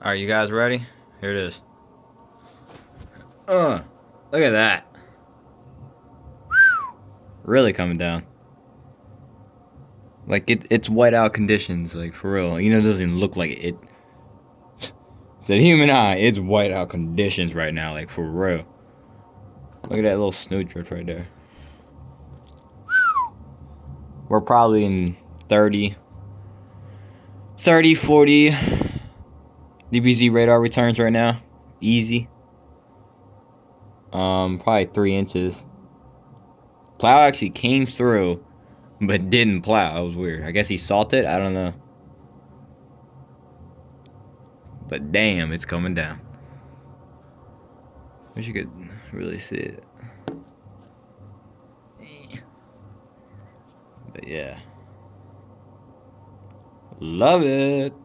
Are you guys ready? Here it is. Look at that. Really coming down. Like it's whiteout conditions, like for real. You know, it doesn't even look like it. To the human eye, it's whiteout conditions right now, like for real. Look at that little snowdrift right there. We're probably in 30, 40 DBZ radar returns right now. Easy. Probably 3 inches. Plow actually came through, but didn't plow. That was weird. I guess he salted. I don't know. But damn, it's coming down. Wish you could really see it. But yeah. Love it.